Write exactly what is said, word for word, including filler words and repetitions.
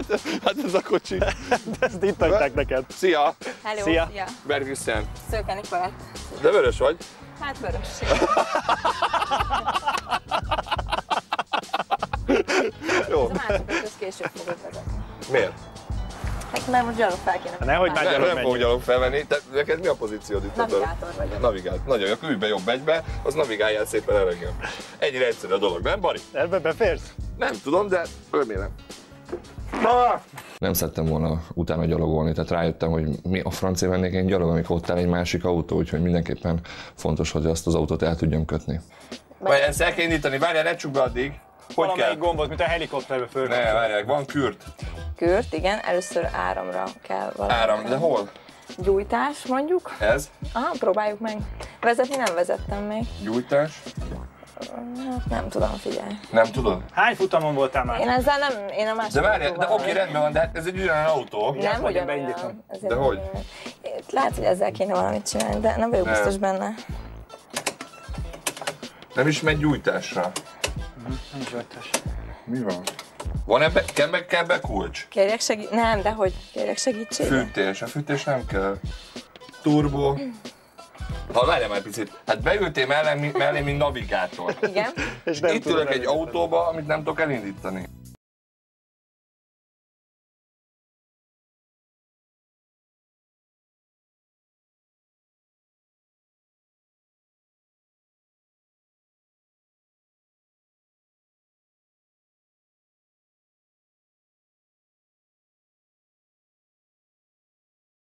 Hát ez a kocsi. Ezt itt hagyták neked. Szia! Hello, Szia. szia. Bergüsszen. Szőke Nikolett. De vörös vagy? Hát vörös. Jó. Ez a másokat, ez később fogod vezetni. Miért? Hát mert most gyalog fel kéne. Nehogy már Nem, gyalog nem fogok menjünk. gyalog felvenni. Te, neked mi a pozíciód itt? Navigátor vagyok. Navigátor. Nagyon jó, ülj be jobb egybe, az navigáljál szépen el engem. Ennyire egyszerű a dolog, nem Bari? Ebbe beférsz? Nem tudom, de remélem. Nem szerettem volna utána gyalogolni, tehát rájöttem, hogy mi a francia mennék én gyalog, amikor ott áll egy másik autó, úgyhogy mindenképpen fontos, hogy azt az autót el tudjam kötni. Vagy ezt el kell indítani, várjál, ne csukd be addig. Hogy kell? Valamelyik gombot, mint a helikopterbe föl. Ne, várjál, van kürt. Kürt, igen, először áramra kell valami. Áram, de hol? Gyújtás mondjuk. Ez? Aha, próbáljuk meg. Vezetni nem vezettem még. Gyújtás? Hát nem tudom, figyelj. Nem tudod? Hány futamon voltál már? Én ezzel nem, én a másik. De várjál, de oké, rendben van, de hát ez egy ugyanolyan autó. Nem, Majd én ugyanolyan. beindítom. Ezért De hogy? ugyanolyan. Lehet, hogy ezzel kéne valamit csinálni, de nem vagyok Nem. biztos benne. Nem is megy gyújtásra. Nincs rajtas. Mi van? Van ebbe, kell meg kell be kulcs? Kérjek segít... Nem, de hogy? Kérjek segítséget? Fűtés, a fűtés nem kell. Turbo. Ha várjál már picit, hát beültél mellé, mellé mint navigátor. Igen. És nem Itt tudod ülök egy elindítani. autóba, amit nem tudok elindítani.